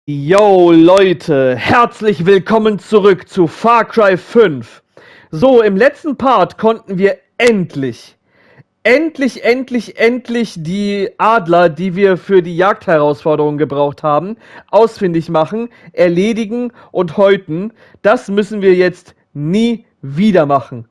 Yo Leute, herzlich willkommen zurück zu Far Cry 5. So, im letzten Part konnten wir endlich die Adler, die wir für die Jagdherausforderung gebraucht haben, ausfindig machen, erledigen und häuten. Das müssen wir jetzt nie wieder machen.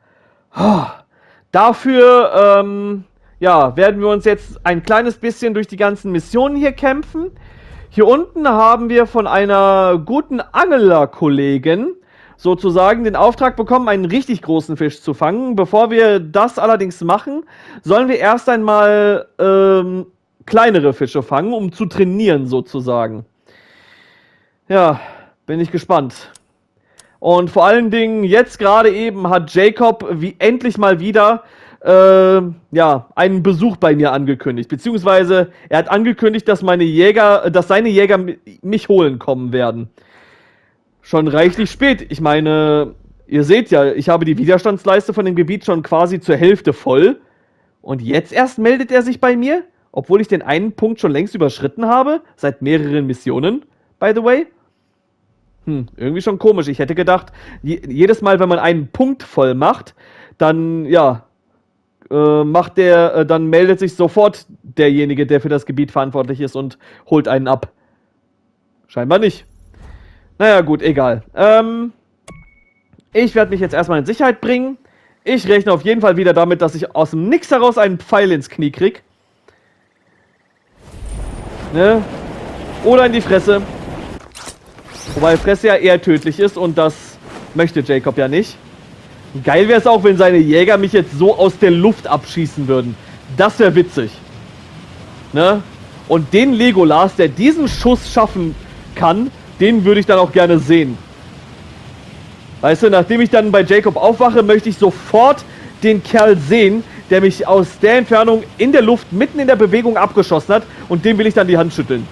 Dafür, ja, werden wir uns jetzt ein kleines bisschen durch die ganzen Missionen hier kämpfen. Hier unten haben wir von einer guten Anglerkollegin sozusagen den Auftrag bekommen, einen richtig großen Fisch zu fangen. Bevor wir das allerdings machen, sollen wir erst einmal kleinere Fische fangen, um zu trainieren sozusagen. Ja, bin ich gespannt. Und vor allen Dingen, jetzt gerade eben hat Jacob wie endlich mal wieder ja, einen Besuch bei mir angekündigt. Beziehungsweise er hat angekündigt, dass seine Jäger mich holen kommen werden. Schon reichlich spät. Ich meine, ihr seht ja, ich habe die Widerstandsleiste von dem Gebiet schon quasi zur Hälfte voll. Und jetzt erst meldet er sich bei mir, obwohl ich den einen Punkt schon längst überschritten habe, seit mehreren Missionen, by the way. Irgendwie schon komisch. Ich hätte gedacht, jedes Mal, wenn man einen Punkt voll macht, dann, ja, dann meldet sich sofort derjenige, der für das Gebiet verantwortlich ist und holt einen ab. Scheinbar nicht. Naja, gut, egal. Ich werde mich jetzt erstmal in Sicherheit bringen. Ich rechne auf jeden Fall wieder damit, dass ich aus dem Nix heraus einen Pfeil ins Knie krieg. Ne? Oder in die Fresse. Wobei Fresse ja eher tödlich ist und das möchte Jacob ja nicht. Geil wäre es auch, wenn seine Jäger mich jetzt so aus der Luft abschießen würden. Das wäre witzig. Ne? Und den Legolas, der diesen Schuss schaffen kann, den würde ich dann auch gerne sehen. Weißt du, nachdem ich dann bei Jacob aufwache, möchte ich sofort den Kerl sehen, der mich aus der Entfernung in der Luft, mitten in der Bewegung abgeschossen hat. Und dem will ich dann die Hand schütteln.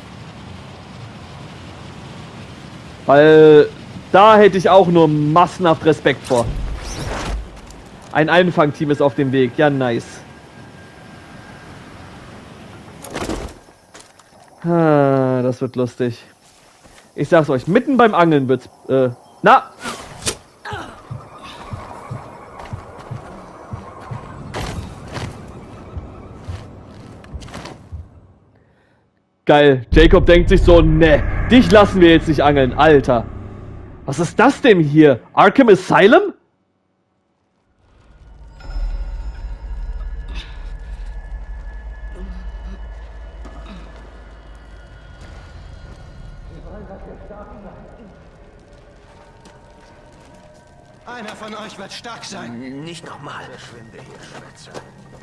Weil da hätte ich auch nur massenhaft Respekt vor. Ein Einfangteam ist auf dem Weg. Ja, nice. Das wird lustig. Ich sag's euch, mitten beim Angeln wird's... Na! Geil. Jacob denkt sich so, ne, dich lassen wir jetzt nicht angeln, Alter. Was ist das denn hier? Arkham Asylum? Einer von euch wird stark sein. Nicht nochmal. Verschwinde hier, Schwätzer.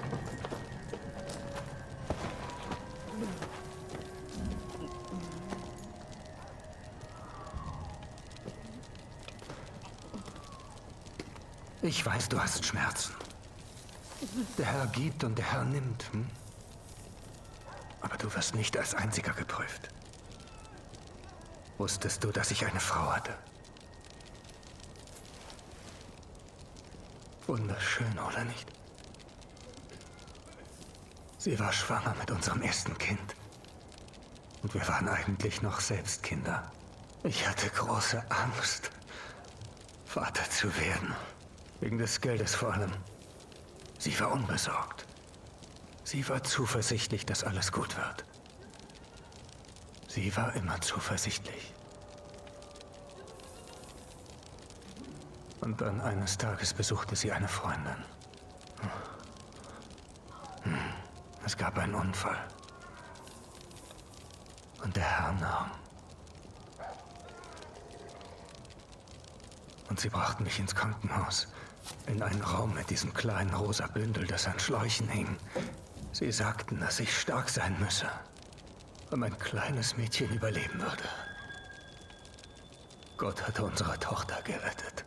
Ich weiß, du hast Schmerzen. Der Herr gibt und der Herr nimmt. Aber du wirst nicht als Einziger geprüft. Wusstest du, dass ich eine Frau hatte? Wunderschön, oder nicht? Sie war schwanger mit unserem ersten Kind. Und wir waren eigentlich noch selbst Kinder. Ich hatte große Angst, Vater zu werden. Wegen des Geldes vor allem. Sie war unbesorgt. Sie war zuversichtlich, dass alles gut wird. Sie war immer zuversichtlich. Und dann eines Tages besuchte sie eine Freundin. Es gab einen Unfall. Und der Herr nahm. Und sie brachten mich ins Krankenhaus. In einen Raum mit diesem kleinen rosa Bündel, das an Schläuchen hing. Sie sagten, dass ich stark sein müsse, weil mein kleines Mädchen überleben würde. Gott hatte unsere Tochter gerettet.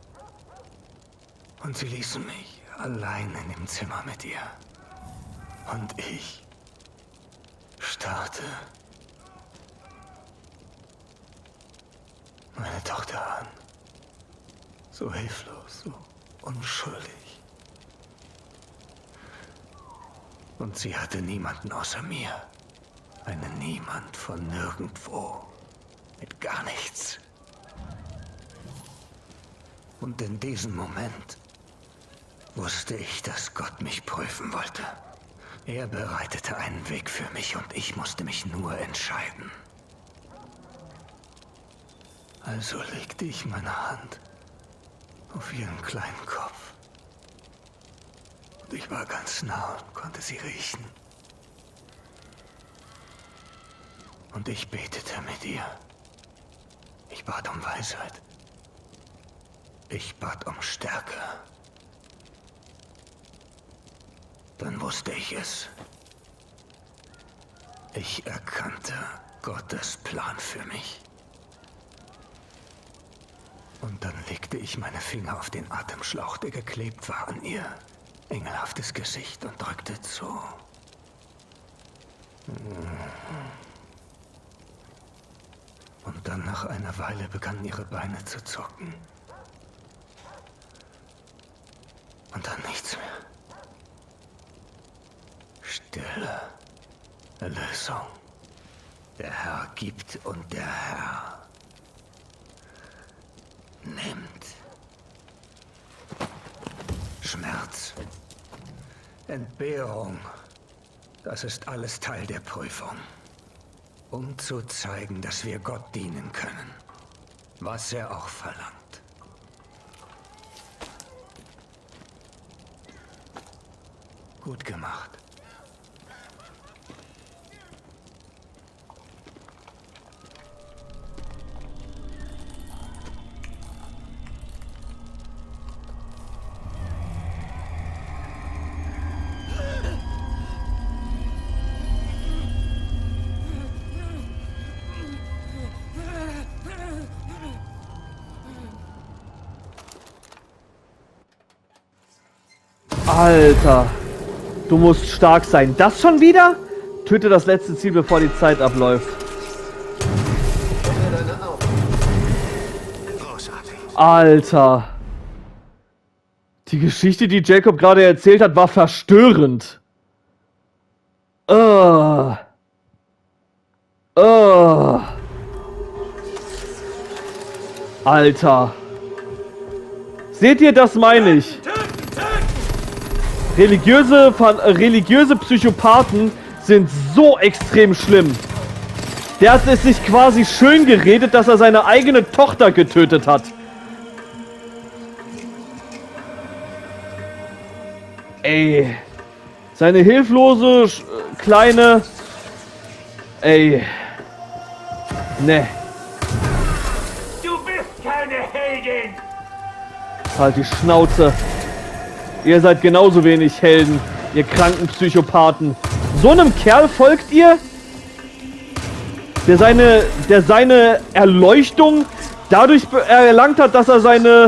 Und sie ließen mich allein in dem Zimmer mit ihr. Und ich starrte meine Tochter an. So hilflos, so unschuldig. Und sie hatte niemanden außer mir. Einen Niemand von nirgendwo. gar nichts. Und in diesem Moment wusste ich, dass Gott mich prüfen wollte. Er bereitete einen Weg für mich und ich musste mich nur entscheiden. Also legte ich meine Hand auf ihren kleinen Kopf. Und ich war ganz nah und konnte sie riechen. Und ich betete mit ihr. Ich bat um Weisheit. Ich bat um Stärke. Dann wusste ich es. Ich erkannte Gottes Plan für mich. Und dann legte ich meine Finger auf den Atemschlauch, der geklebt war an ihr engelhaftes Gesicht und drückte zu. Und dann nach einer Weile begannen ihre Beine zu zucken. Und dann nichts mehr. Stille. Erlösung. Der Herr gibt und der Herr nimmt. Schmerz. Entbehrung. Das ist alles Teil der Prüfung. Um zu zeigen, dass wir Gott dienen können. Was er auch verlangt. Gut gemacht. Alter. Du musst stark sein. Das schon wieder? Töte das letzte Ziel, bevor die Zeit abläuft. Alter. Die Geschichte, die Jacob gerade erzählt hat, war verstörend. Alter. Seht ihr, das meine ich. Religiöse Psychopathen sind so extrem schlimm. Der hat es sich quasi schön geredet, dass er seine eigene Tochter getötet hat. Ey. Seine hilflose, kleine... Ey. Ne. Du bist keine Heldin! Halt die Schnauze. Ihr seid genauso wenig Helden, ihr kranken Psychopathen. So einem Kerl folgt ihr? Der seine Erleuchtung dadurch erlangt hat, dass er seine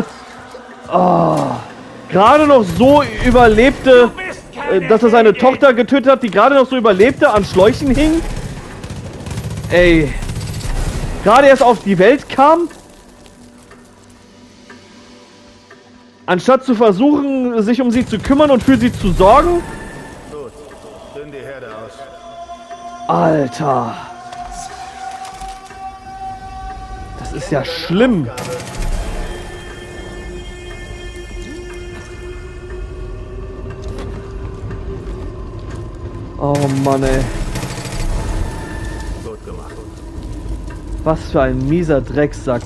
gerade noch so überlebte, dass er seine Tochter getötet hat, die gerade noch so überlebte, an Schläuchen hing. Ey. Gerade erst auf die Welt kam. Anstatt zu versuchen, sich um sie zu kümmern und für sie zu sorgen. Gut, dünn die Herde aus. Alter. Das ist ja schlimm. Oh Mann, ey. Gut gemacht. Was für ein mieser Drecksack.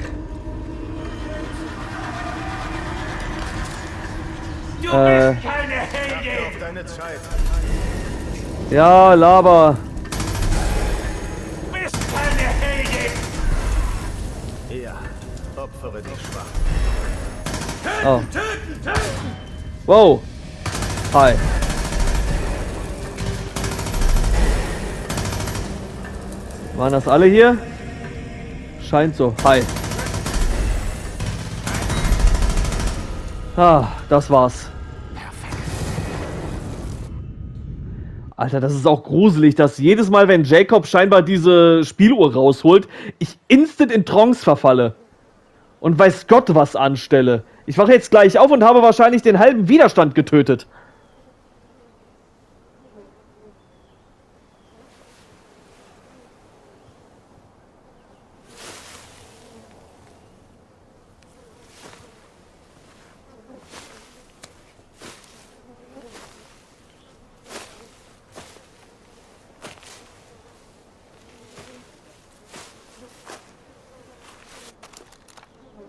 Du bist keine Heldin! Auf deine Zeit. Ja, Laber. Du bist keine Heldin! Ja, opfere die Schwachen. Oh. Wow. Hi. Waren das alle hier? Scheint so. Hi. Ah, das war's. Alter, das ist auch gruselig, dass jedes Mal, wenn Jacob scheinbar diese Spieluhr rausholt, ich instant in Trance verfalle. Und weiß Gott was anstelle. Ich wache jetzt gleich auf und habe wahrscheinlich den halben Widerstand getötet.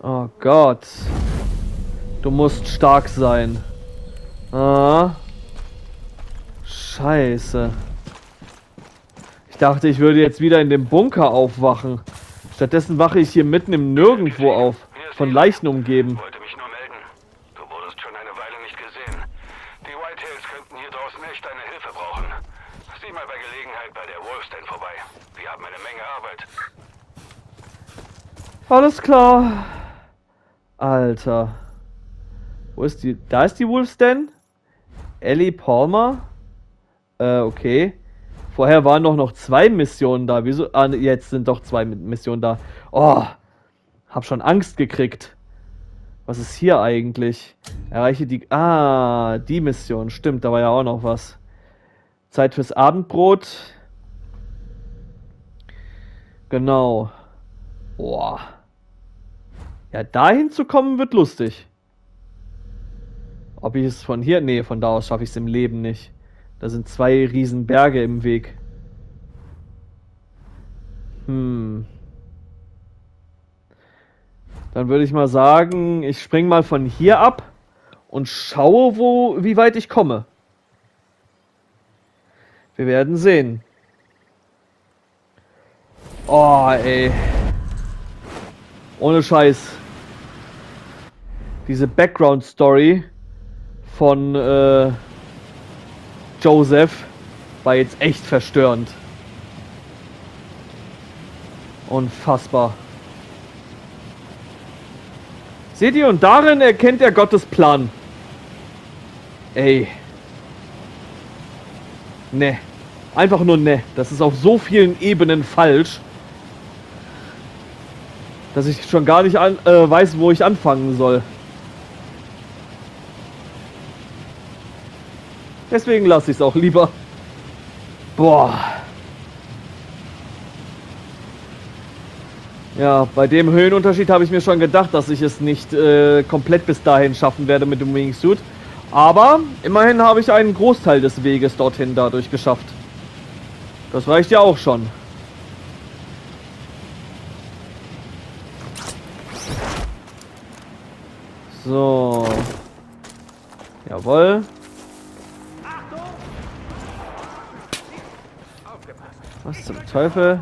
Oh Gott. Du musst stark sein. Ah. Scheiße. Ich dachte, ich würde jetzt wieder in dem Bunker aufwachen. Stattdessen wache ich hier mitten im Nirgendwo auf. Von Leichen umgeben. Wollte mich nur melden. Du wurdest schon eine Weile nicht gesehen. Die Whitetails könnten hier draußen echt deine Hilfe brauchen. Sieh mal bei Gelegenheit bei der Wolfsden vorbei. Wir haben eine Menge Arbeit. Alles klar. Alter. Wo ist die? Da ist die Wolfsden? Ellie Palmer? Okay. Vorher waren doch noch 2 Missionen da. Wieso? Ah, jetzt sind doch 2 Missionen da. Oh. Hab schon Angst gekriegt. Was ist hier eigentlich? Erreiche die... Ah, die Mission. Stimmt, da war ja auch noch was. Zeit fürs Abendbrot. Genau. Boah. Ja, dahin zu kommen wird lustig. Ob ich es von hier... Nee, von da aus schaffe ich es im Leben nicht. Da sind 2 riesen Berge im Weg. Dann würde ich mal sagen, ich spring mal von hier ab und schaue, wie weit ich komme. Wir werden sehen. Oh, ey. Ohne Scheiß. Diese Background-Story von Joseph war jetzt echt verstörend. Unfassbar. Seht ihr, und darin erkennt er Gottes Plan. Ey. Ne. Einfach nur ne. Das ist auf so vielen Ebenen falsch, dass ich schon gar nicht weiß, wo ich anfangen soll. Deswegen lasse ich es auch lieber. Boah. Ja, bei dem Höhenunterschied habe ich mir schon gedacht, dass ich es nicht komplett bis dahin schaffen werde mit dem Wingsuit. Aber immerhin habe ich einen Großteil des Weges dorthin dadurch geschafft. Das reicht ja auch schon. So. Jawohl. Was zum Teufel?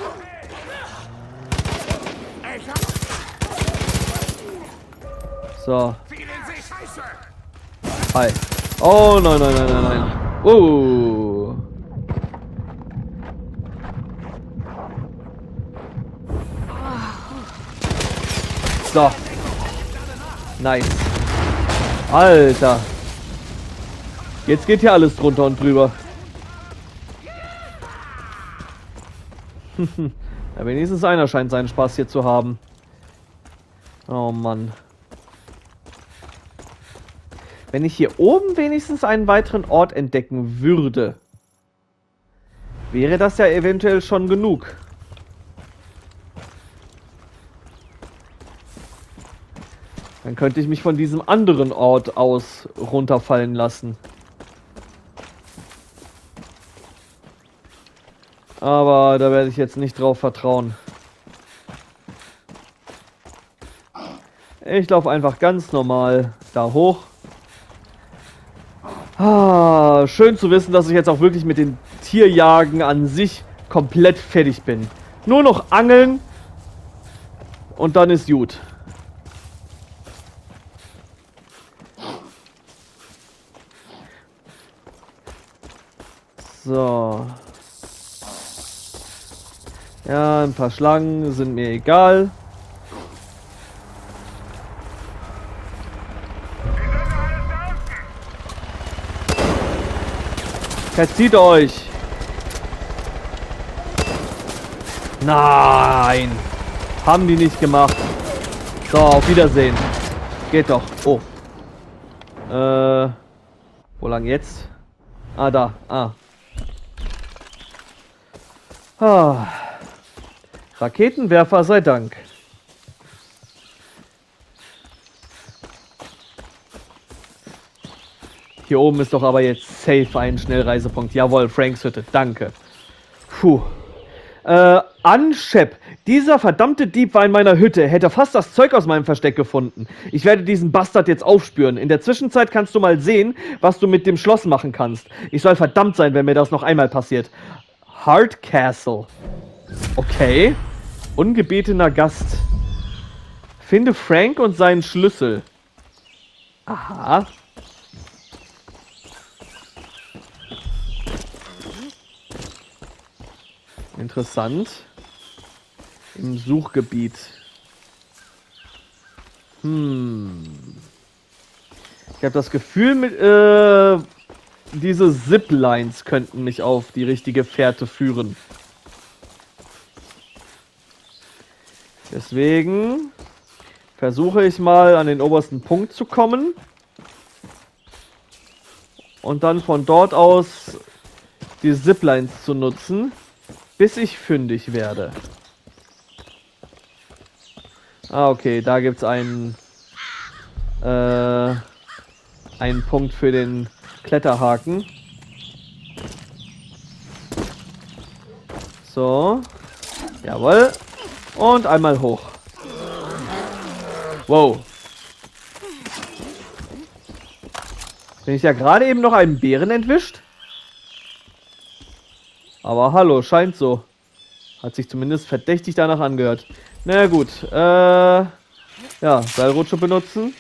So. Hi. Oh, nein, nein, nein, nein, nein. So. Nice. Alter. Jetzt geht hier alles drunter und drüber. Ja, wenigstens einer scheint seinen Spaß hier zu haben. Oh Mann. Wenn ich hier oben wenigstens einen weiteren Ort entdecken würde, wäre das ja eventuell schon genug. Dann könnte ich mich von diesem anderen Ort aus runterfallen lassen. Aber da werde ich jetzt nicht drauf vertrauen. Ich laufe einfach ganz normal da hoch. Ah, schön zu wissen, dass ich jetzt auch wirklich mit den Tierjagen an sich komplett fertig bin. Nur noch angeln und dann ist gut. So. Ja, ein paar Schlangen sind mir egal. Verzieht euch! Nein! Haben die nicht gemacht. So, auf Wiedersehen. Geht doch. Oh. Wo lang jetzt? Ah, da. Ah. Raketenwerfer sei Dank. Hier oben ist doch aber jetzt safe ein Schnellreisepunkt. Jawohl, Franks Hütte. Danke. Puh. Anshep. Dieser verdammte Dieb war in meiner Hütte. Er hätte fast das Zeug aus meinem Versteck gefunden. Ich werde diesen Bastard jetzt aufspüren. In der Zwischenzeit kannst du mal sehen, was du mit dem Schloss machen kannst. Ich soll verdammt sein, wenn mir das noch einmal passiert. Hardcastle. Okay. Ungebetener Gast. Finde Frank und seinen Schlüssel. Aha. Interessant. Im Suchgebiet. Ich habe das Gefühl, diese Ziplines könnten mich auf die richtige Fährte führen. Deswegen versuche ich mal an den obersten Punkt zu kommen. Und dann von dort aus die Ziplines zu nutzen, bis ich fündig werde. Ah, okay, da gibt es einen Punkt für den Kletterhaken. So. Jawohl. Und einmal hoch. Wow. Bin ich ja gerade eben noch einen Bären entwischt? Aber hallo, scheint so. Hat sich zumindest verdächtig danach angehört. Na gut, ja, Seilrutsche benutzen.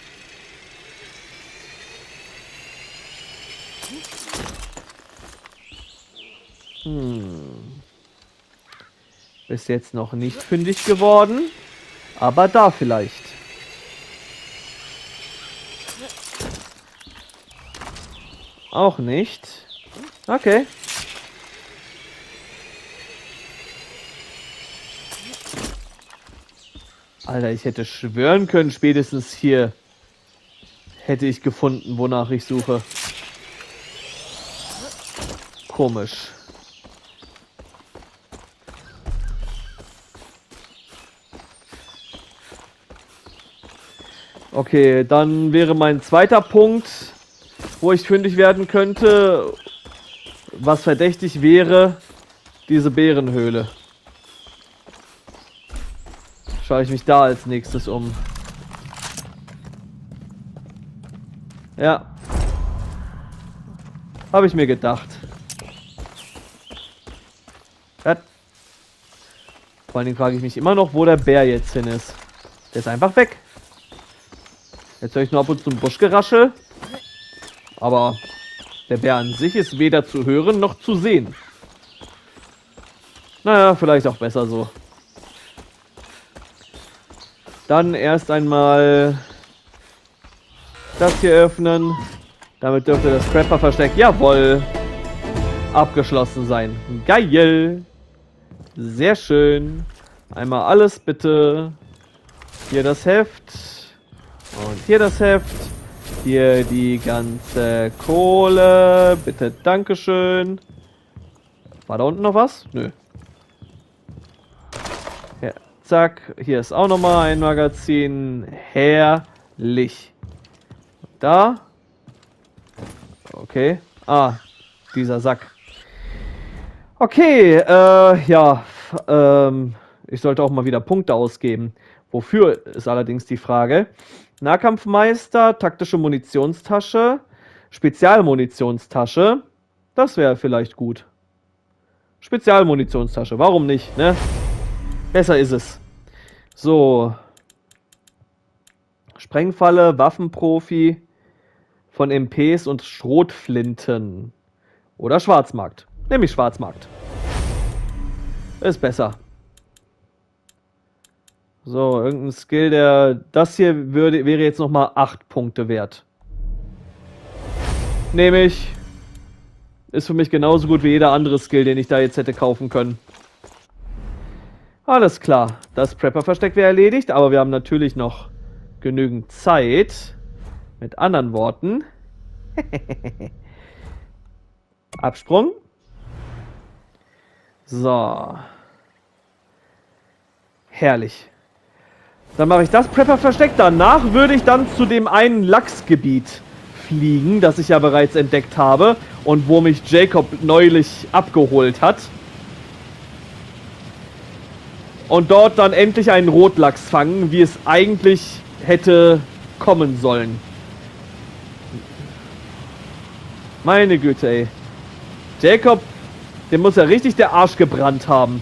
Bis jetzt noch nicht fündig geworden. Aber da vielleicht. Auch nicht. Okay. Alter, ich hätte schwören können, spätestens hier hätte ich gefunden, wonach ich suche. Komisch. Okay, dann wäre mein zweiter Punkt, wo ich fündig werden könnte, was verdächtig wäre, diese Bärenhöhle. Schaue ich mich da als nächstes um. Ja. Habe ich mir gedacht. Ja. Vor allen Dingen frage ich mich immer noch, wo der Bär jetzt hin ist. Der ist einfach weg. Jetzt höre ich nur ab und zu ein Buschgeraschel. Aber der Bär an sich ist weder zu hören noch zu sehen. Naja, vielleicht auch besser so. Dann erst einmal das hier öffnen. Damit dürfte das Prepper-Versteck, jawohl, abgeschlossen sein. Geil. Sehr schön. Einmal alles bitte. Hier das Heft. Und hier das Heft. Hier die ganze Kohle. Bitte, dankeschön. War da unten noch was? Nö. Ja, zack. Hier ist auch nochmal ein Magazin. Herrlich. Da. Okay. Ah, dieser Sack. Okay, ja. Ich sollte auch mal wieder Punkte ausgeben. Wofür ist allerdings die Frage. Nahkampfmeister, taktische Munitionstasche, Spezialmunitionstasche. Das wäre vielleicht gut. Spezialmunitionstasche, warum nicht, ne? Besser ist es. So. Sprengfalle, Waffenprofi von MPs und Schrotflinten. Oder Schwarzmarkt. Nämlich Schwarzmarkt. Ist besser. So, irgendein Skill, der... Das hier wäre jetzt nochmal 8 Punkte wert. Nehme ich. Ist für mich genauso gut wie jeder andere Skill, den ich da jetzt hätte kaufen können. Alles klar. Das Prepper-Versteck wäre erledigt, aber wir haben natürlich noch genügend Zeit. Mit anderen Worten. Absprung. So. Herrlich. Dann mache ich das Prepper-Versteck. Danach würde ich dann zu dem einen Lachsgebiet fliegen, das ich ja bereits entdeckt habe und wo mich Jacob neulich abgeholt hat. und dort dann endlich einen Rotlachs fangen, wie es eigentlich hätte kommen sollen. Meine Güte, ey. Jacob, dem muss ja richtig der Arsch gebrannt haben.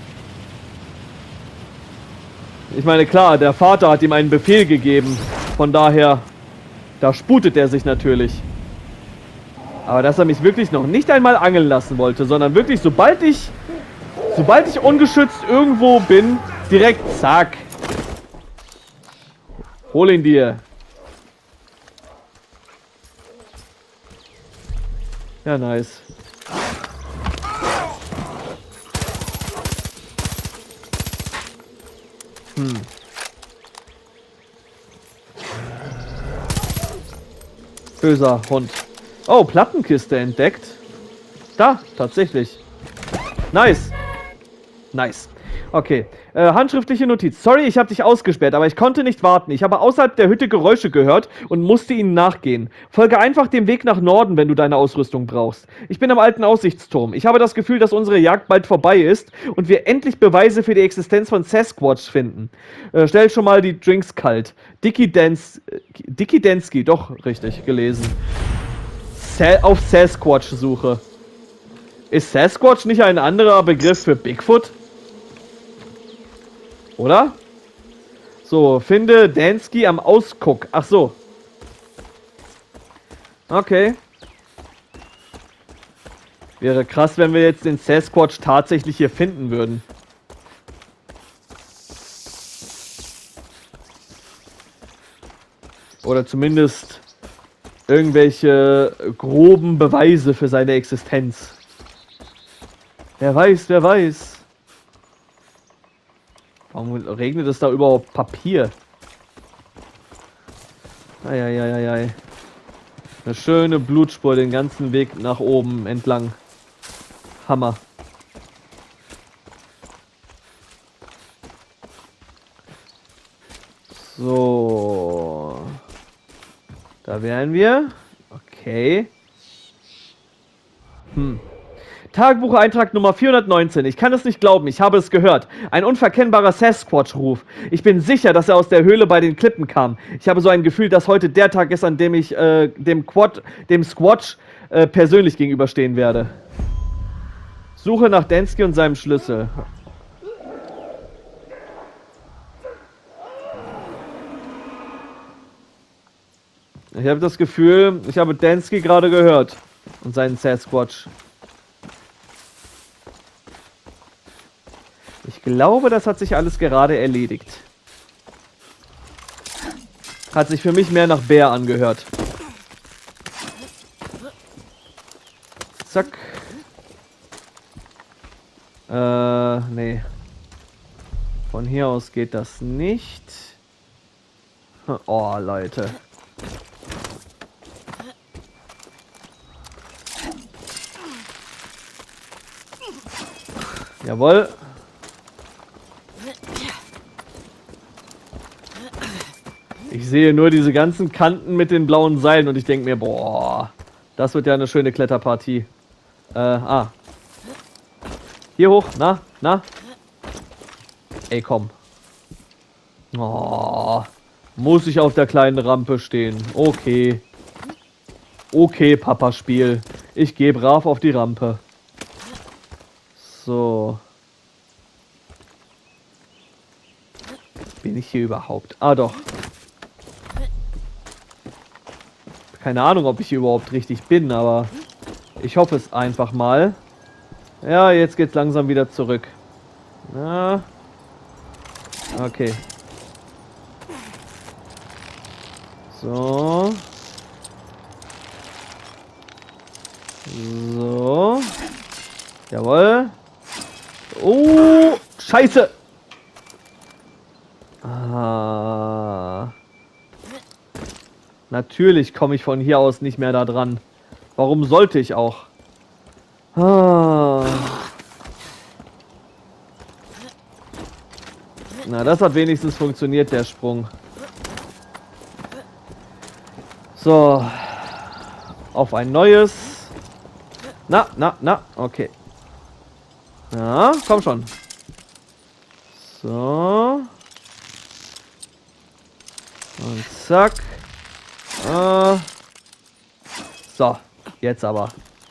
Ich meine, klar, der Vater hat ihm einen Befehl gegeben. Von daher, da sputet er sich natürlich. Aber dass er mich wirklich noch nicht einmal angeln lassen wollte, sondern wirklich, sobald ich ungeschützt irgendwo bin, direkt zack. Hol ihn dir. Ja, nice. Böser Hund. Oh, Plattenkiste entdeckt. Da, tatsächlich. Nice. Nice. Okay. Handschriftliche Notiz. Sorry, ich habe dich ausgesperrt, aber ich konnte nicht warten. Ich habe außerhalb der Hütte Geräusche gehört und musste ihnen nachgehen. Folge einfach dem Weg nach Norden, wenn du deine Ausrüstung brauchst. Ich bin am alten Aussichtsturm. Ich habe das Gefühl, dass unsere Jagd bald vorbei ist und wir endlich Beweise für die Existenz von Sasquatch finden. Stell schon mal die Drinks kalt. Dickie Densky, doch richtig gelesen. Auf Sasquatch-Suche. Ist Sasquatch nicht ein anderer Begriff für Bigfoot? Oder? So, finde Dansky am Ausguck. Ach so. Okay. Wäre krass, wenn wir jetzt den Sasquatch tatsächlich hier finden würden. Oder zumindest irgendwelche groben Beweise für seine Existenz. Wer weiß, wer weiß. Warum regnet es da überhaupt Papier? Eieieiei. Eine schöne Blutspur den ganzen Weg nach oben entlang. Hammer. So. Da wären wir. Okay. Tagebucheintrag Nummer 419. Ich kann es nicht glauben, ich habe es gehört. Ein unverkennbarer Sasquatch-Ruf. Ich bin sicher, dass er aus der Höhle bei den Klippen kam. Ich habe so ein Gefühl, dass heute der Tag ist, an dem ich dem Squatch persönlich gegenüberstehen werde. Suche nach Dansky und seinem Schlüssel. Ich habe das Gefühl, ich habe Dansky gerade gehört. Und seinen Sasquatch. Ich glaube, das hat sich alles gerade erledigt. Hat sich für mich mehr nach Bär angehört. Zack. Nee. Von hier aus geht das nicht. Oh, Leute. Jawohl. Ich sehe nur diese ganzen Kanten mit den blauen Seilen und ich denke mir, boah, das wird ja eine schöne Kletterpartie. Hier hoch, na? Ey, komm. Oh, muss ich auf der kleinen Rampe stehen. Okay. Okay, Papa-Spiel. Ich gehe brav auf die Rampe. So. Bin ich hier überhaupt? Ah, doch. Keine Ahnung, ob ich hier überhaupt richtig bin, aber ich hoffe es einfach mal. Ja, jetzt geht's langsam wieder zurück. Ja. Okay. So. So. Jawohl. Oh, Scheiße. Natürlich komme ich von hier aus nicht mehr da dran. Warum sollte ich auch? Na, das hat wenigstens funktioniert, der Sprung. So. Auf ein neues. Na, okay. Ja, komm schon. So. Und zack. So, jetzt aber.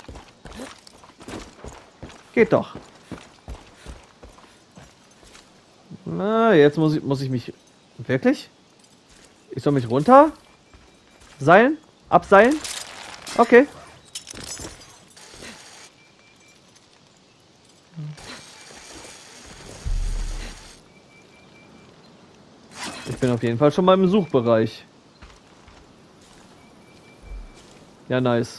Geht doch. Na, jetzt muss ich mich... Wirklich? Ich soll mich runter? Seilen? Abseilen? Okay. Ich bin auf jeden Fall schon mal im Suchbereich. Ja, nice.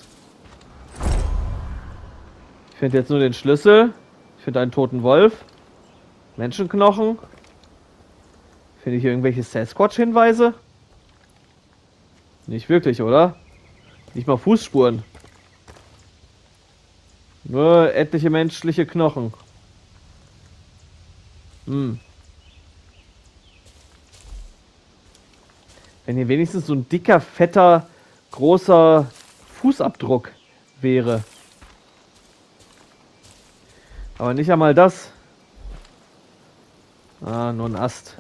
Ich finde jetzt nur den Schlüssel. Ich finde einen toten Wolf. Menschenknochen. Finde ich hier irgendwelche Sasquatch-Hinweise? Nicht wirklich, oder? Nicht mal Fußspuren. Nur etliche menschliche Knochen. Hm. Wenn hier wenigstens so ein dicker, fetter, großer Fußabdruck wäre. Aber nicht einmal das. Ah, nur ein Ast.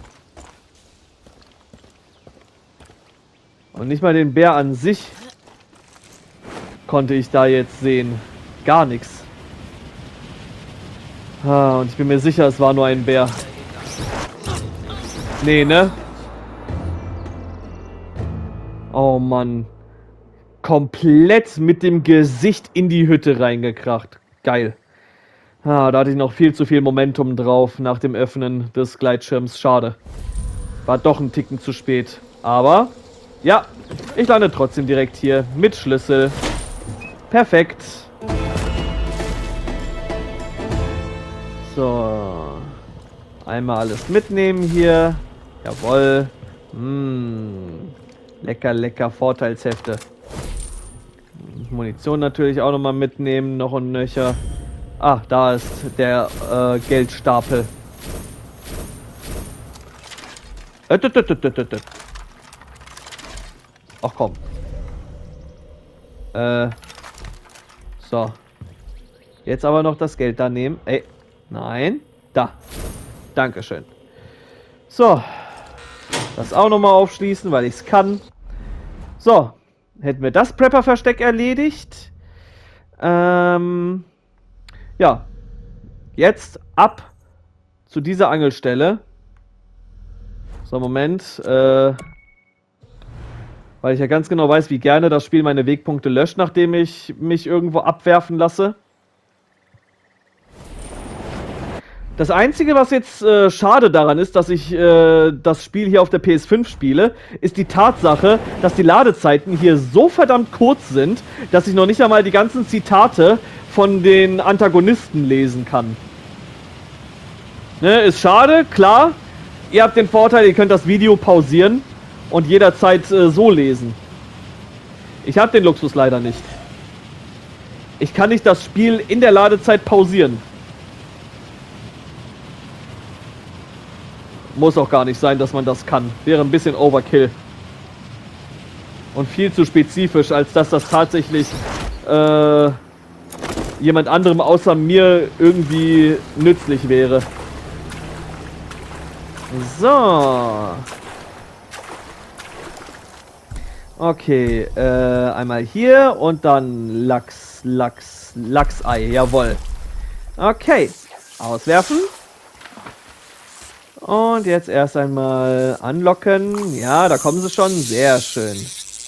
Und nicht mal den Bär an sich konnte ich da jetzt sehen. Gar nichts. Ah, und ich bin mir sicher, es war nur ein Bär. Nee, ne? Oh Mann. Komplett mit dem Gesicht in die Hütte reingekracht. Geil. Ah, da hatte ich noch viel zu viel Momentum drauf nach dem Öffnen des Gleitschirms. Schade. War doch ein Ticken zu spät. Aber, ja, ich lande trotzdem direkt hier mit Schlüssel. Perfekt. So. Einmal alles mitnehmen hier. Jawohl. Lecker, lecker Vorteilshefte. Munition natürlich auch nochmal mitnehmen. Noch und nöcher. Ah, da ist der Geldstapel. Ach komm. So. Jetzt aber noch das Geld da nehmen. Ey, nein. Da. Dankeschön. So. Das auch nochmal aufschließen, weil ich es kann. So. Hätten wir das Prepper-Versteck erledigt. Ja. Jetzt ab zu dieser Angelstelle. So, Moment. Weil ich ja ganz genau weiß, wie gerne das Spiel meine Wegpunkte löscht, nachdem ich mich irgendwo abwerfen lasse. Das Einzige, was jetzt schade daran ist, dass ich das Spiel hier auf der PS5 spiele, ist die Tatsache, dass die Ladezeiten hier so verdammt kurz sind, dass ich noch nicht einmal die ganzen Zitate von den Antagonisten lesen kann. Ne, ist schade, klar. Ihr habt den Vorteil, ihr könnt das Video pausieren und jederzeit so lesen. Ich habe den Luxus leider nicht. Ich kann nicht das Spiel in der Ladezeit pausieren. Muss auch gar nicht sein, dass man das kann. Wäre ein bisschen Overkill. Und viel zu spezifisch, als dass das tatsächlich jemand anderem außer mir irgendwie nützlich wäre. So. Okay, einmal hier und dann Lachsei, jawohl. Okay, auswerfen. Und jetzt erst einmal anlocken. Ja, da kommen sie schon. Sehr schön.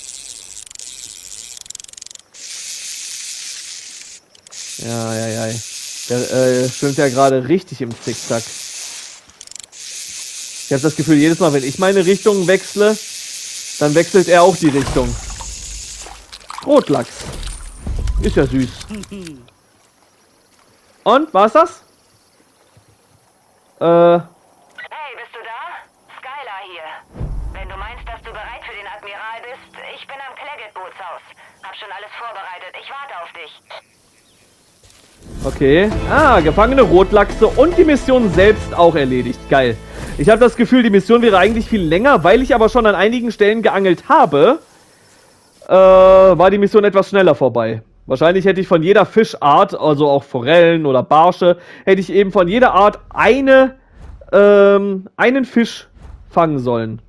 Ja. Der schwimmt ja gerade richtig im Zickzack. Ich habe das Gefühl, jedes Mal, wenn ich meine Richtung wechsle, dann wechselt er auch die Richtung. Rotlachs. Ist ja süß. Und, war's das? Hey, bist du da? Skylar hier. Wenn du meinst, dass du bereit für den Admiral bist, ich bin am Claggett-Bootshaus. Hab schon alles vorbereitet. Ich warte auf dich. Okay. Ah, gefangene Rotlachse und die Mission selbst auch erledigt. Geil. Ich habe das Gefühl, die Mission wäre eigentlich viel länger, weil ich aber schon an einigen Stellen geangelt habe, war die Mission etwas schneller vorbei. Wahrscheinlich hätte ich von jeder Fischart, also auch Forellen oder Barsche, hätte ich eben von jeder Art eine einen Fisch fangen sollen.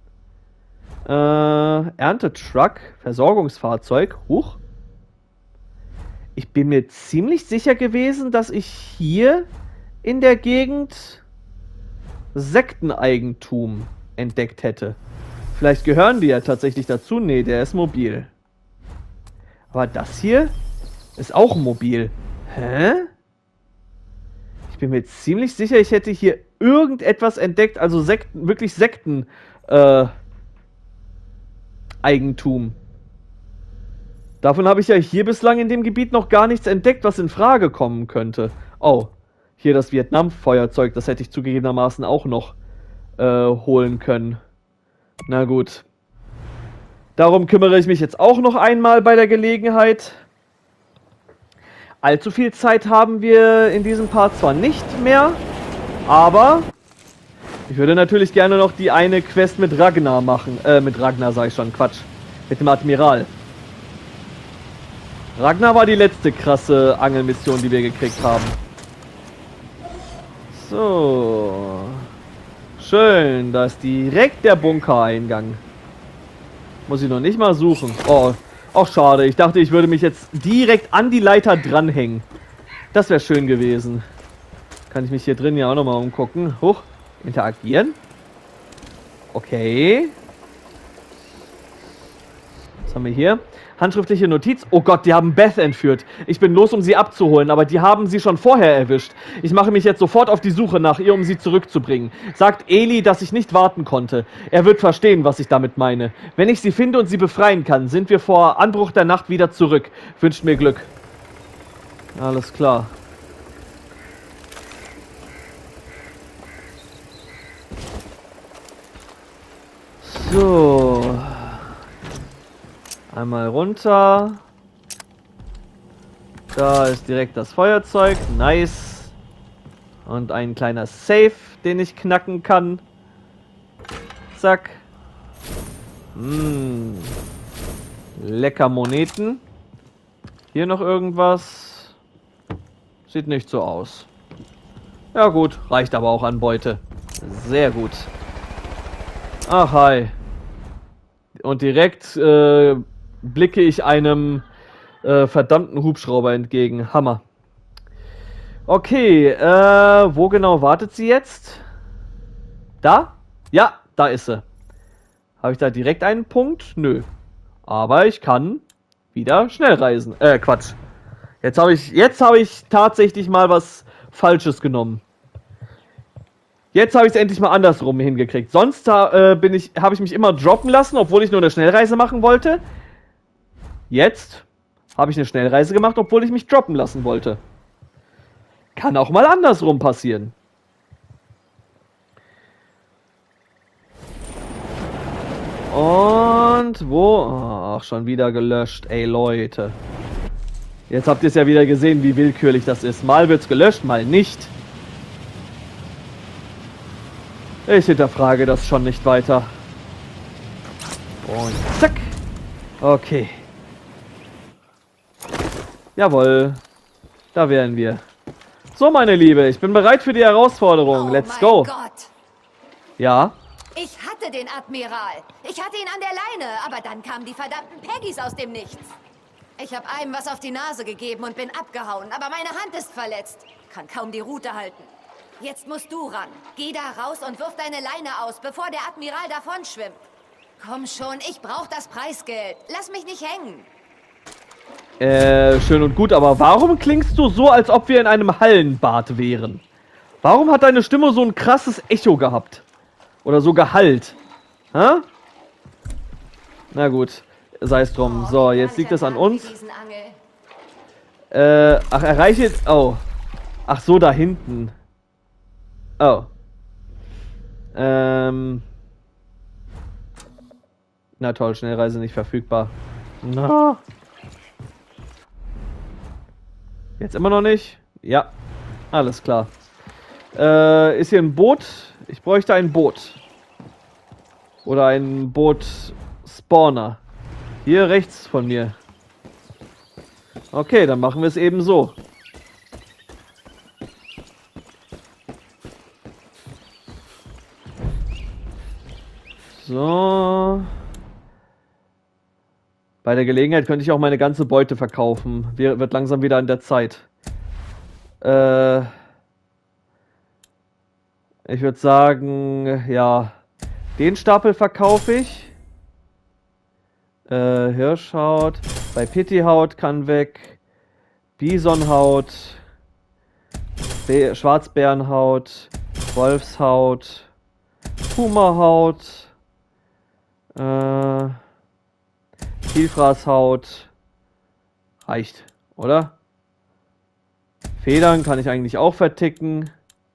Erntetruck, Versorgungsfahrzeug. Huch. Ich bin mir ziemlich sicher gewesen, dass ich hier in der Gegend Sekteneigentum entdeckt hätte. Vielleicht gehören die ja tatsächlich dazu. Nee, der ist mobil. Aber das hier ist auch mobil. Hä? Ich bin mir ziemlich sicher, ich hätte hier irgendetwas entdeckt, also Sekten, wirklich Sekten, Eigentum. Davon habe ich ja hier bislang in dem Gebiet noch gar nichts entdeckt, was in Frage kommen könnte. Oh, hier das Vietnam-Feuerzeug, das hätte ich zugegebenermaßen auch noch holen können. Na gut. Darum kümmere ich mich jetzt auch noch einmal bei der Gelegenheit. Allzu viel Zeit haben wir in diesem Part zwar nicht mehr, aber ich würde natürlich gerne noch die eine Quest mit Ragnar machen. Mit Ragnar sage ich schon, Quatsch. Mit dem Admiral. Ragnar war die letzte krasse Angelmission, die wir gekriegt haben. So. Schön, da ist direkt der Bunkereingang. Muss ich noch nicht mal suchen. Oh, auch schade. Ich dachte, ich würde mich jetzt direkt an die Leiter dranhängen. Das wäre schön gewesen. Kann ich mich hier drin ja auch nochmal umgucken. Hoch, interagieren. Okay. Was haben wir hier? Handschriftliche Notiz. Oh Gott, die haben Beth entführt. Ich bin los, um sie abzuholen, aber die haben sie schon vorher erwischt. Ich mache mich jetzt sofort auf die Suche nach ihr, um sie zurückzubringen. Sagt Eli, dass ich nicht warten konnte. Er wird verstehen, was ich damit meine. Wenn ich sie finde und sie befreien kann, sind wir vor Anbruch der Nacht wieder zurück. Wünscht mir Glück. Alles klar. So. Einmal runter. Da ist direkt das Feuerzeug. Nice. Und ein kleiner Safe, den ich knacken kann. Zack. Lecker Moneten. Hier noch irgendwas. Sieht nicht so aus. Ja gut, reicht aber auch an Beute. Sehr gut. Ach, hi. Und direkt blicke ich einem verdammten Hubschrauber entgegen. Hammer. Okay, wo genau wartet sie jetzt? Da? Ja, da ist sie. Habe ich da direkt einen Punkt? Nö. Aber ich kann wieder schnell reisen. Quatsch. Jetzt habe ich tatsächlich mal was Falsches genommen. Jetzt habe ich es endlich mal andersrum hingekriegt. Sonst habe ich mich immer droppen lassen, obwohl ich nur eine Schnellreise machen wollte. Jetzt habe ich eine Schnellreise gemacht, obwohl ich mich droppen lassen wollte. Kann auch mal andersrum passieren. Und wo? Ach, schon wieder gelöscht. Ey, Leute. Jetzt habt ihr es ja wieder gesehen, wie willkürlich das ist. Mal wird's gelöscht, mal nicht. Ich hinterfrage das schon nicht weiter. Und zack. Okay. Jawohl. Da wären wir. So, meine Liebe, ich bin bereit für die Herausforderung. Let's go. Oh mein Gott. Ja? Ich hatte den Admiral. Ich hatte ihn an der Leine, aber dann kamen die verdammten Peggys aus dem Nichts. Ich habe einem was auf die Nase gegeben und bin abgehauen, aber meine Hand ist verletzt. Kann kaum die Route halten. Jetzt musst du ran. Geh da raus und wirf deine Leine aus, bevor der Admiral davonschwimmt. Komm schon, ich brauche das Preisgeld. Lass mich nicht hängen. Schön und gut, aber warum klingst du so, als ob wir in einem Hallenbad wären? Warum hat deine Stimme so ein krasses Echo gehabt? Oder so Gehalt? Hä? Na gut, sei es drum. So, jetzt liegt es an uns. Ach, erreiche... Oh. Ach so, da hinten. Oh. Na toll, Schnellreise nicht verfügbar. Na. Jetzt immer noch nicht? Ja. Alles klar. Ist hier ein Boot? Ich bräuchte ein Boot. Oder ein Boot-Spawner. Hier rechts von mir. Okay, dann machen wir es eben so. So. Bei der Gelegenheit könnte ich auch meine ganze Beute verkaufen. Wird langsam wieder an der Zeit. Ich würde sagen, ja, den Stapel verkaufe ich. Hirschhaut. Bei Pityhaut kann weg. Bisonhaut. Schwarzbärenhaut. Wolfshaut. Pumahaut. Vielfraßhaut. Reicht, oder? Federn kann ich eigentlich auch verticken.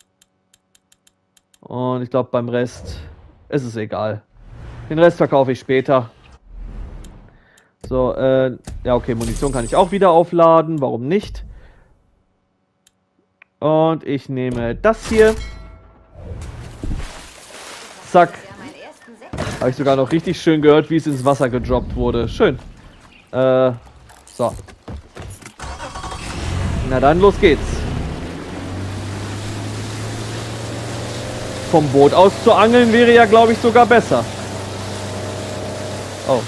Und ich glaube, beim Rest ist es egal. Den Rest verkaufe ich später. So, ja, okay, Munition kann ich auch wieder aufladen. Warum nicht? Und ich nehme das hier. Zack. Habe ich sogar noch richtig schön gehört, wie es ins Wasser gedroppt wurde. Schön. So. Na dann, los geht's. Vom Boot aus zu angeln wäre ja, glaube ich, sogar besser. Oh.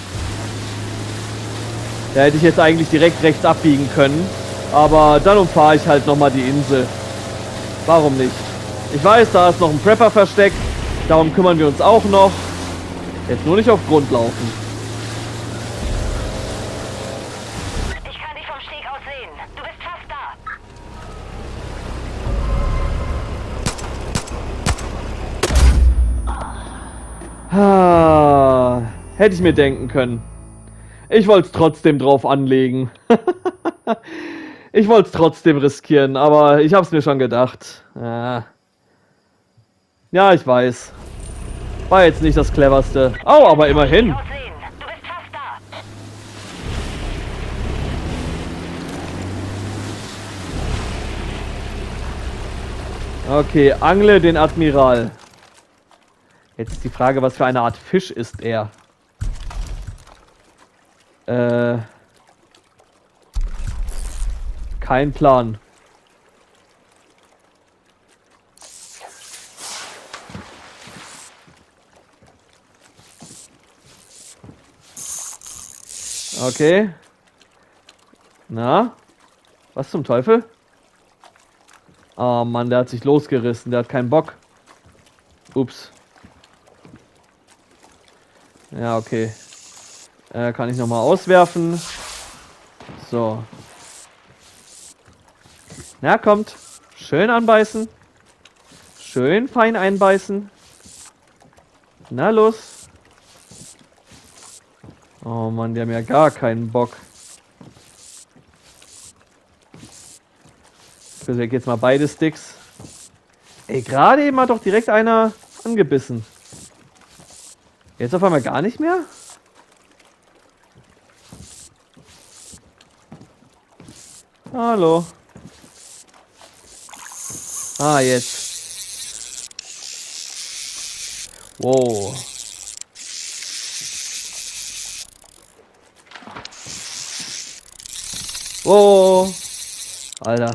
Da hätte ich jetzt eigentlich direkt rechts abbiegen können. Aber dann umfahre ich halt nochmal die Insel. Warum nicht? Ich weiß, da ist noch ein Prepper versteckt. Darum kümmern wir uns auch noch. Jetzt nur nicht auf Grund laufen. Ich kann dich vom Steg aus sehen. Du bist fast da. Ah, hätte ich mir denken können. Ich wollte es trotzdem drauf anlegen. Ich wollte es trotzdem riskieren, aber ich habe es mir schon gedacht. Ja, ich weiß. War jetzt nicht das cleverste. Oh, aber immerhin. Du bist fast da. Okay, angle den Admiral. Jetzt ist die Frage, was für eine Art Fisch ist er? Kein Plan. Okay. Na? Was zum Teufel? Oh Mann, der hat sich losgerissen. Der hat keinen Bock. Ups. Ja, okay. Kann ich nochmal auswerfen. So. Na, kommt. Schön anbeißen. Schön fein einbeißen. Na, los. Oh Mann, die haben ja gar keinen Bock. Ich versuche jetzt mal beide Sticks. Ey, gerade eben hat doch direkt einer angebissen. Jetzt auf einmal gar nicht mehr? Hallo. Ah, jetzt. Wow. Wow. Alter.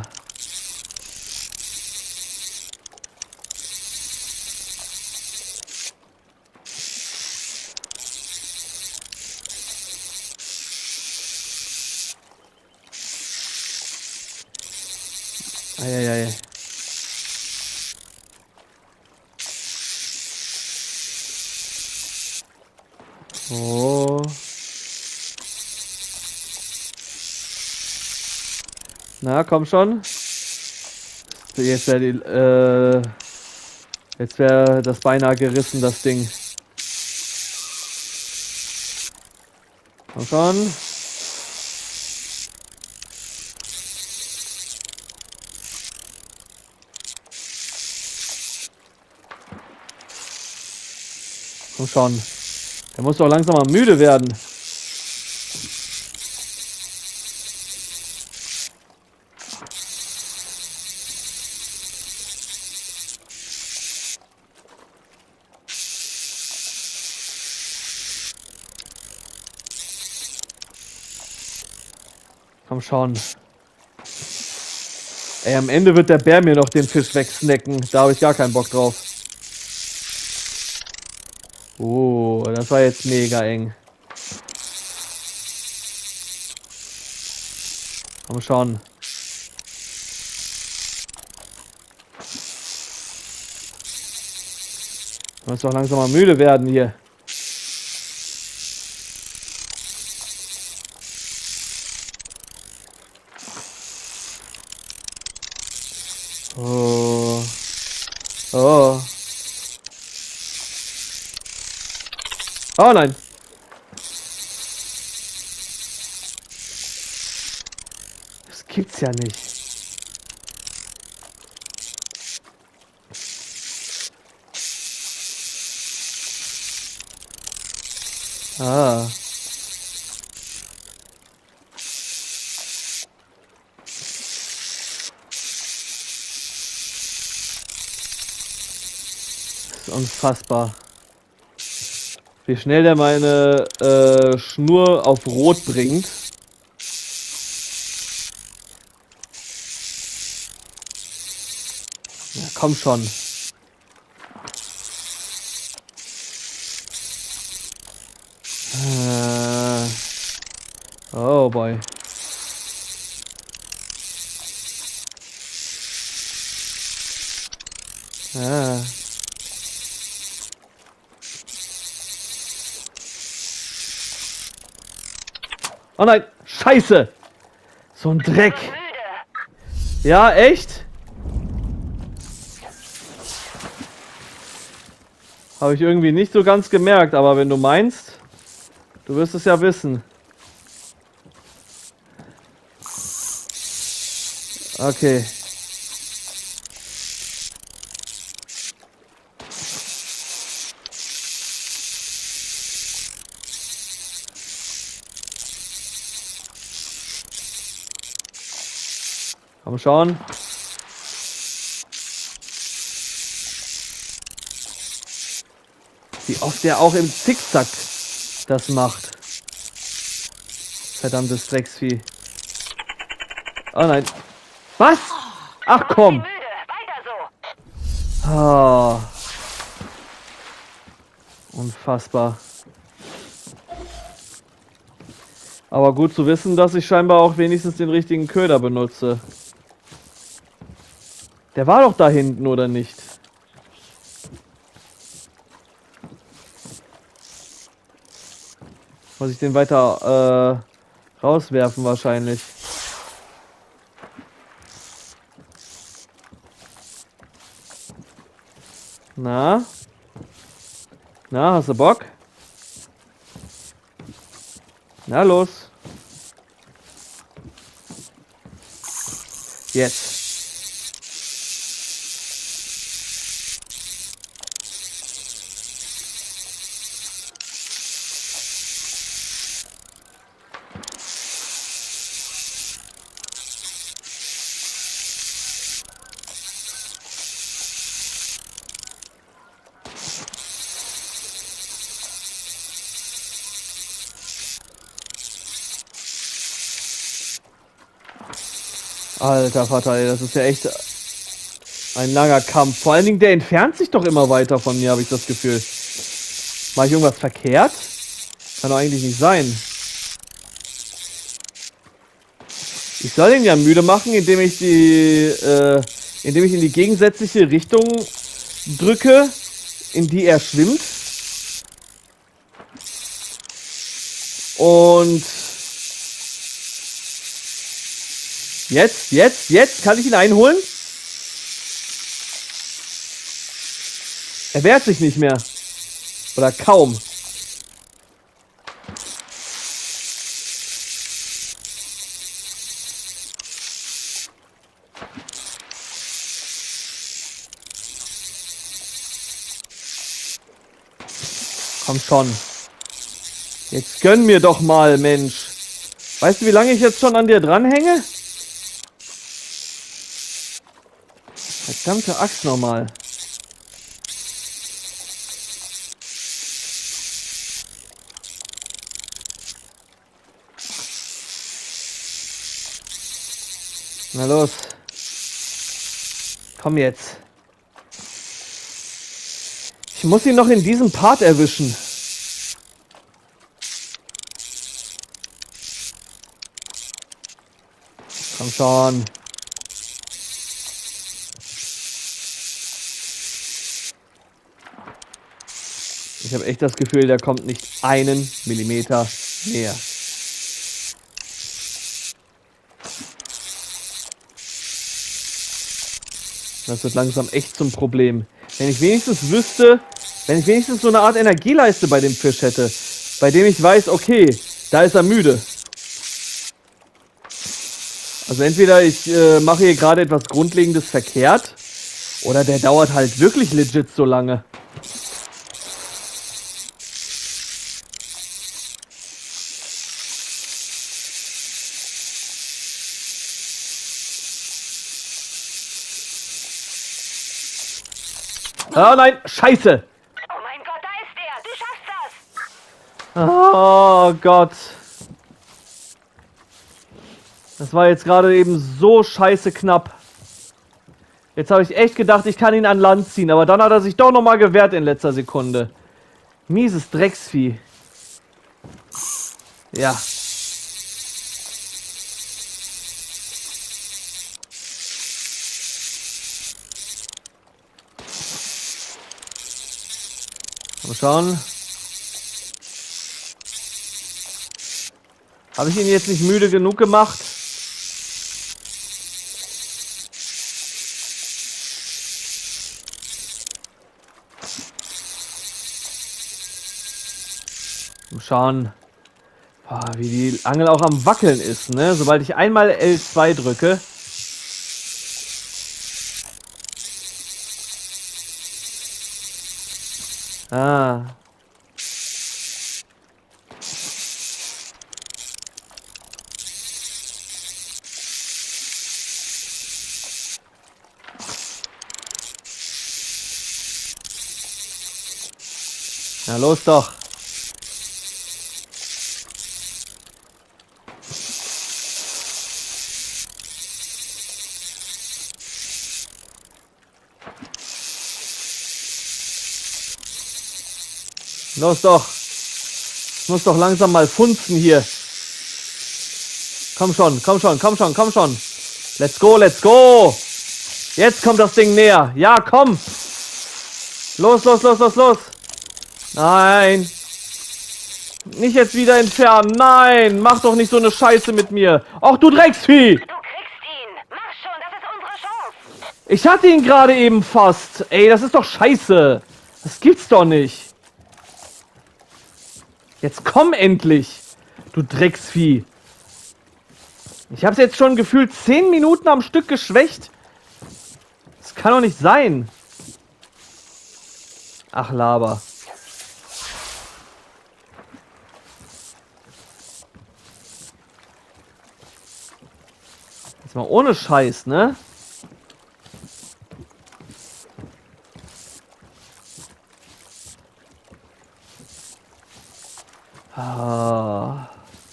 Eieiei. Oh. Na, komm schon. Jetzt wäre jetzt wäre das beinahe gerissen, das Ding. Komm schon. Komm schon. Der muss doch langsam mal müde werden. Komm schon. Ey, am Ende wird der Bär mir noch den Fisch wegsnacken. Da habe ich gar keinen Bock drauf. Oh, das war jetzt mega eng. Komm schon. Du musst doch langsam mal müde werden hier. Oh. Oh. Oh nein. Das gibt's ja nicht. Ah. Das ist unfassbar. Wie schnell der meine Schnur auf Rot bringt. Ja, komm schon. Oh boy. Ah. Oh nein, Scheiße! So ein Dreck! Ja, echt? Habe ich irgendwie nicht so ganz gemerkt, aber wenn du meinst, du wirst es ja wissen. Okay. Komm schon. Wie oft der auch im Zickzack das macht. Verdammtes Drecksvieh. Oh nein. Was? Ach komm. Oh. Unfassbar. Aber gut zu wissen, dass ich scheinbar auch wenigstens den richtigen Köder benutze. Der war doch da hinten, oder nicht? Muss ich den weiter rauswerfen wahrscheinlich. Na? Na, hast du Bock? Na los. Jetzt. Alter Vater, ey, das ist ja echt ein langer Kampf. Vor allen Dingen, der entfernt sich doch immer weiter von mir, habe ich das Gefühl. Mache ich irgendwas verkehrt? Kann doch eigentlich nicht sein. Ich soll ihn ja müde machen, indem ich in die gegensätzliche Richtung drücke, in die er schwimmt. Und jetzt kann ich ihn einholen. Er wehrt sich nicht mehr. Oder kaum. Komm schon. Jetzt gönn mir doch mal, Mensch. Weißt du, wie lange ich jetzt schon an dir dranhänge? Verdammte Axt nochmal. Na los. Komm jetzt. Ich muss ihn noch in diesem Part erwischen. Komm schon. Ich habe echt das Gefühl, der kommt nicht einen Millimeter näher. Das wird langsam echt zum Problem. Wenn ich wenigstens wüsste, wenn ich wenigstens so eine Art Energieleiste bei dem Fisch hätte, bei dem ich weiß, okay, da ist er müde. Also entweder ich mache hier gerade etwas Grundlegendes verkehrt, oder der dauert halt wirklich legit so lange. Oh nein, scheiße! Oh mein Gott, da ist er! Du schaffst das! Oh Gott. Das war jetzt gerade eben so scheiße knapp. Jetzt habe ich echt gedacht, ich kann ihn an Land ziehen, aber dann hat er sich doch nochmal gewehrt in letzter Sekunde. Mieses Drecksvieh. Ja. Mal schauen. Habe ich ihn jetzt nicht müde genug gemacht? Mal schauen, wie die Angel auch am Wackeln ist, ne? Sobald ich einmal L2 drücke. Ah. Na los doch. Los doch. Ich muss doch langsam mal funzen hier. Komm schon, komm schon, komm schon, komm schon. Let's go, let's go. Jetzt kommt das Ding näher. Ja, komm. Los, los, los, los, los. Nein. Nicht jetzt wieder entfernen. Nein, mach doch nicht so eine Scheiße mit mir. Ach, du Drecksvieh. Du kriegst ihn! Mach schon, das ist unsere Chance! Ich hatte ihn gerade eben fast. Ey, das ist doch scheiße. Das gibt's doch nicht. Jetzt komm endlich, du Drecksvieh. Ich hab's jetzt schon gefühlt 10 Minuten am Stück geschwächt. Das kann doch nicht sein. Ach, Laber. Jetzt mal ohne Scheiß, ne? Ah.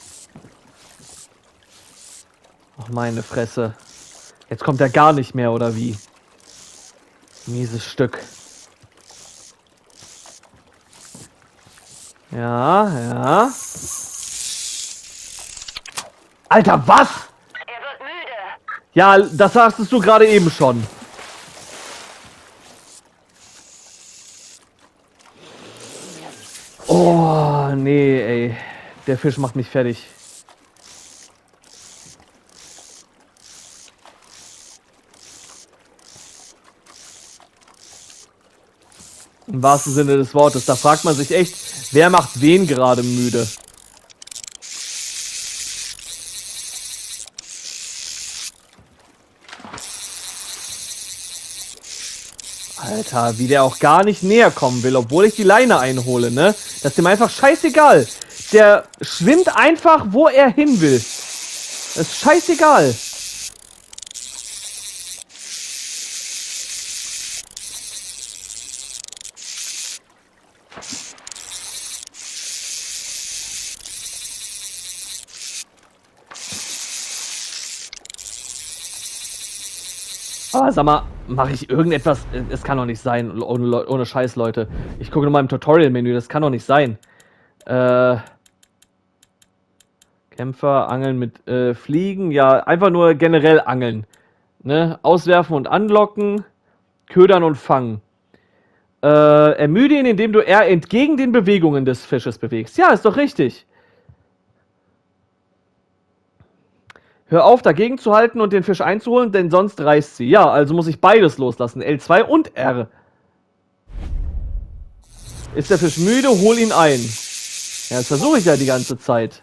Ach, meine Fresse. Jetzt kommt er gar nicht mehr, oder wie? Mieses Stück. Ja, ja. Alter, was? Er wird müde. Ja, das sagtest du gerade eben schon. Oh, nee, ey. Der Fisch macht mich fertig. Im wahrsten Sinne des Wortes. Da fragt man sich echt, wer macht wen gerade müde? Alter, wie der auch gar nicht näher kommen will, obwohl ich die Leine einhole, ne? Das ist ihm einfach scheißegal. Der schwimmt einfach, wo er hin will. Das ist scheißegal. Aber sag mal, mache ich irgendetwas? Es kann doch nicht sein, ohne Scheiß, Leute. Ich gucke nochmal im Tutorial-Menü, das kann doch nicht sein. Kämpfer, Angeln mit Fliegen, ja, einfach nur generell angeln. Ne? Auswerfen und anlocken, ködern und fangen. Ermüde ihn, indem du R entgegen den Bewegungen des Fisches bewegst. Ja, ist doch richtig. Hör auf, dagegen zu halten und den Fisch einzuholen, denn sonst reißt sie. Ja, also muss ich beides loslassen. L2 und R. Ist der Fisch müde, hol ihn ein. Ja, das versuche ich ja die ganze Zeit.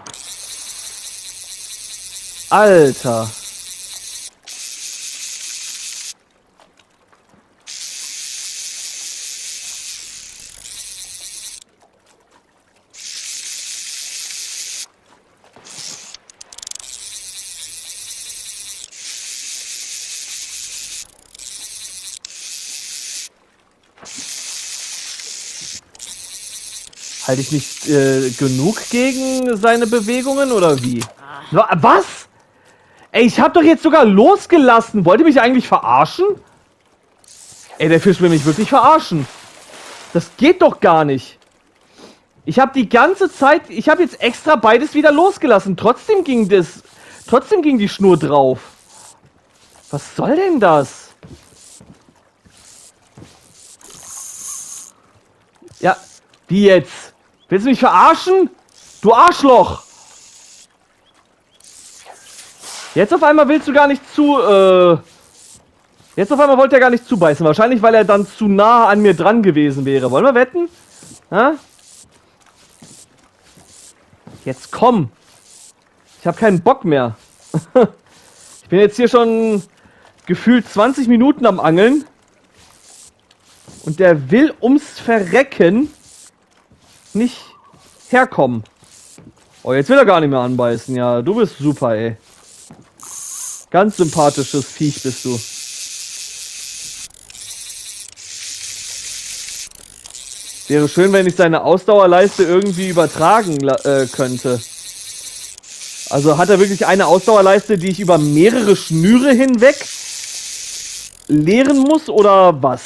Alter. Halte ich nicht genug gegen seine Bewegungen oder wie? Was? Ey, ich hab doch jetzt sogar losgelassen. Wollt ihr mich eigentlich verarschen? Ey, der Fisch will mich wirklich verarschen. Das geht doch gar nicht. Ich habe die ganze Zeit, ich habe jetzt extra beides wieder losgelassen. Trotzdem ging die Schnur drauf. Was soll denn das? Ja, wie jetzt? Willst du mich verarschen? Du Arschloch! Jetzt auf einmal willst du gar nicht Jetzt auf einmal wollte er gar nicht zubeißen. Wahrscheinlich, weil er dann zu nah an mir dran gewesen wäre. Wollen wir wetten? Ha? Jetzt komm! Ich habe keinen Bock mehr. Ich bin jetzt hier schon gefühlt 20 Minuten am Angeln. Und der will ums Verrecken nicht herkommen. Oh, jetzt will er gar nicht mehr anbeißen. Ja, du bist super, ey. Ganz sympathisches Viech bist du. Wäre schön, wenn ich seine Ausdauerleiste irgendwie übertragen könnte. Also hat er wirklich eine Ausdauerleiste, die ich über mehrere Schnüre hinweg leeren muss, oder was?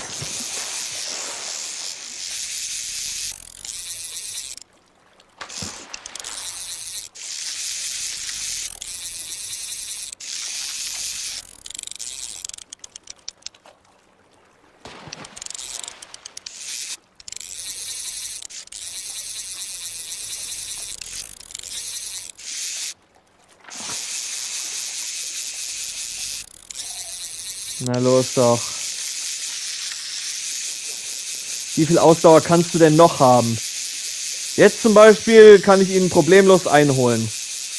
Na los doch. Wie viel Ausdauer kannst du denn noch haben? Jetzt zum Beispiel kann ich ihn problemlos einholen.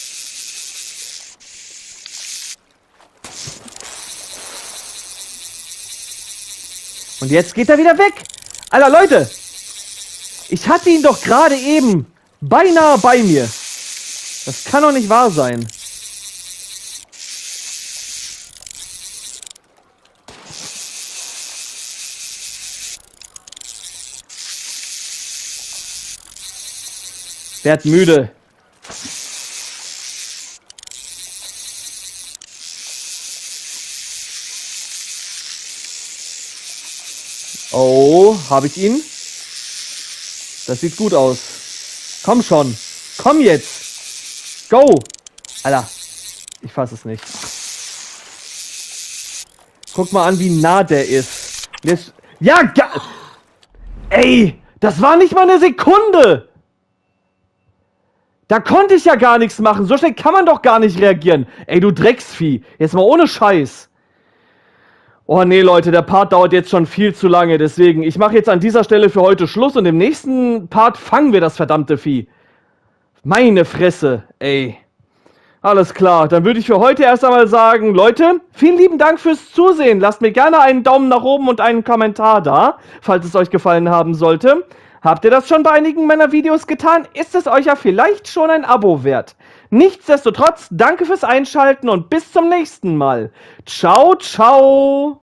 Und jetzt geht er wieder weg. Alter, Leute. Ich hatte ihn doch gerade eben beinahe bei mir. Das kann doch nicht wahr sein. Werd müde. Oh, habe ich ihn? Das sieht gut aus. Komm schon. Komm jetzt. Go. Alter, ich fasse es nicht. Guck mal an, wie nah der ist. Ja, ey, das war nicht mal eine Sekunde. Da konnte ich ja gar nichts machen. So schnell kann man doch gar nicht reagieren. Ey, du Drecksvieh. Jetzt mal ohne Scheiß. Oh nee, Leute, der Part dauert jetzt schon viel zu lange. Deswegen, ich mache jetzt an dieser Stelle für heute Schluss. Und im nächsten Part fangen wir das verdammte Vieh. Meine Fresse, ey. Alles klar, dann würde ich für heute erst einmal sagen, Leute, vielen lieben Dank fürs Zusehen. Lasst mir gerne einen Daumen nach oben und einen Kommentar da, falls es euch gefallen haben sollte. Habt ihr das schon bei einigen meiner Videos getan? Ist es euch ja vielleicht schon ein Abo wert. Nichtsdestotrotz, danke fürs Einschalten und bis zum nächsten Mal. Ciao, ciao.